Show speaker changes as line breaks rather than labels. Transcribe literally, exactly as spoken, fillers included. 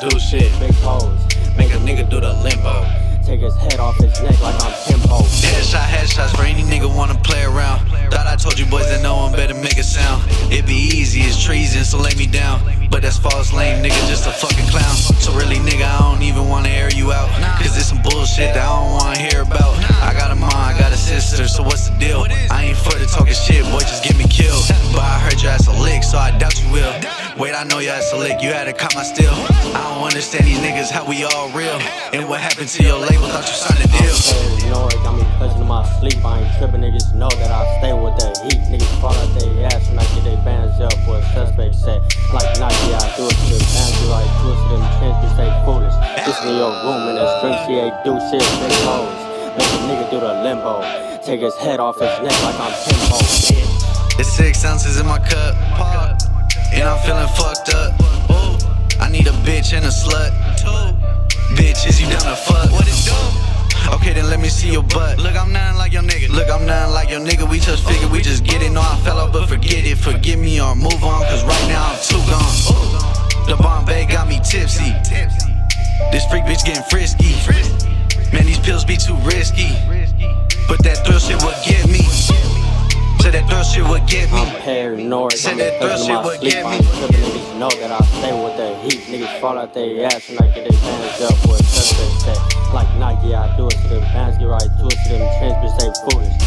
do shit.
Big hoes,
Make a nigga do the limbo.
take his head off his neck like I'm Timbo.
Headshot, headshots for any nigga wanna play around. Thought I told you boys that no one better make a sound. It be easy, it's treason, so lay me down. But that's false, lame nigga, just a fucking clown. So really nigga, I don't even wanna air you out, cause it's some bullshit that I don't wanna hear about. I got a mom, I got a sister, so what's the deal? I ain't for the talking shit, boy, just get me killed. But I heard your ass a lick, so I doubt you will. Wait, I know your ass a lick, you had to cop my steel. I don't understand these niggas, how we all real. And what happened to your label, thought you signed a deal.
You know it got me clutching in my sleep. I ain't tripping, niggas know that I stay with that heat. Niggas fall out they ass when I get they bands up for a suspect set. Like Nike, I do it to the bands, you like twist them trends, bitch, they foolish. This in your room in the street, she ain't do shit, big hoes. Make a nigga do the limbo, take his head off his neck like I'm Timbo.
It's six ounces in my cup, and I'm feeling fucked up. I need a bitch and a slut. Bitch, is you down to fuck? What it do? Okay, then let me see your butt. Look, I'm nothing like your nigga. Look, I'm nothing like your nigga. We just figured we just get it. No, I fell out, but forget it. Forgive me or move on, cause right now I'm too gone. The Bombay got me tipsy. This freak bitch getting frisky. Man, these pills be too risky. But that thrill shit would get me. Said that thrill shit would get me.
I'm paranoid,
Said
I'm
that thrill
clutching
shit
my
would
sleep.
get
I
me.
ain't tripping, niggas know that I stay with that heat. Niggas fall out they ass when I get they bands up for a suspect set. Like Nike, I do it to them bands, get right to it to them trends, bitch, they foolish.